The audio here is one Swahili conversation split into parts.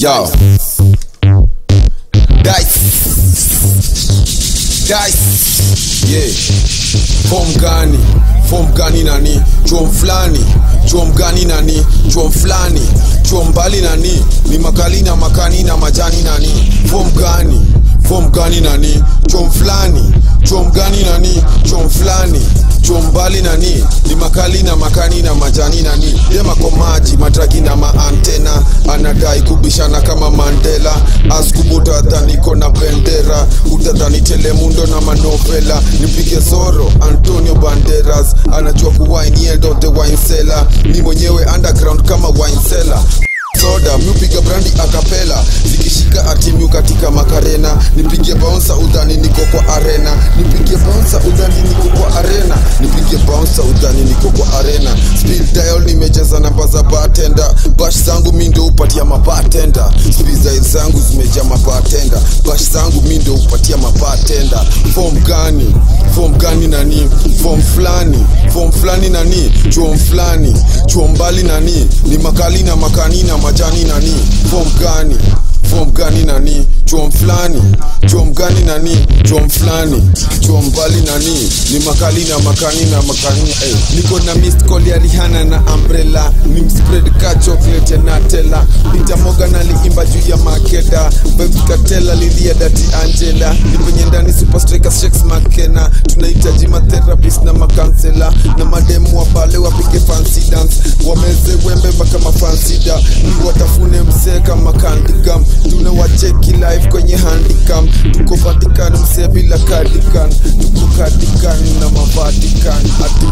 Yo. Dice. Yeah. Form gani nani? Chuo mflani. Chuo mgani nani? Chuo mflani. Chuo mbali nani? Ni makali na makani na majani nani? Form gani nani? Chuo mflani. Chuo mgani nani? Chuo mflani. Chuo mbali nani? Ni makali na makani na majani nani? Dema kwa maji, matraki na maantena. Anadai kubishana kama Mandela. Askubuta dhani kona bendera. Utadhani Telemundo na manovela. Nipige Zoro, Antonio Banderas. Anajua kuwine, yendo the wine seller. Ni mwenyewe underground kama wine seller. Soda, miupiga brandi akapela. Zikishika atimu katika makarena. Nipige bouncer udhani niko kwa arena. Nipige bouncer udhani niko kwa arena. Nipige bouncer udhani niko kwa arena. Speed dial nimejaza namba za bartender. Bash zangu mindo upatia mabartender. Speed zangu zimejaa mabartender. Bash zangu mindo upatia mabartender. Form gani nani? Form flani nani? Chuo mflani. Chuo mbali nani? Ni makali na makani na majani nani? Form gani nani? Chuo mflani. Chuo mgani nani? Chuo mflani. Chuo mbali nani? Ni makali na makani na makani. Niko na missed call ya Rihanna na Umbrella. Nimspread ka chocolate na Nutella. Peter Morgan aliimba juu ya Makeda. Baby Katela lilia Dati Angela. Nipenye ndani super strikers Shakes McKenna. Tunahitaji matherapist na makansela. Na mademu wa pale wapige fancy dance. Wameze wembe baka mafansida. Ni watafune msee kama candy gum. Tunawacheki live kwenye handicam. Tuko Vatican msee bila cardigan. Tuko cardigan na mavatican.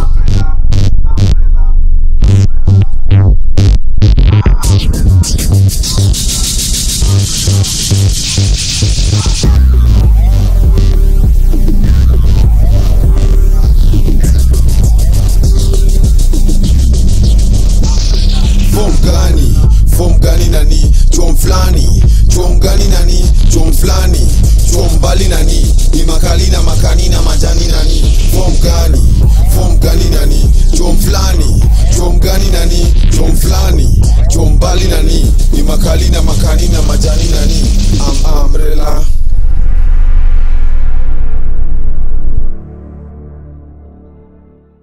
Form gani nani? Chuo mflani. Chuo mgani nani? Chuo mflani. Chuo mbali nani? Ni makali na makani na majani nani? Form gani nani? Chuo mflani. Chuo mgani nani? Chuo mflani. Chuo mbali nani? Ni makali na makani na majani nani? Umbrella.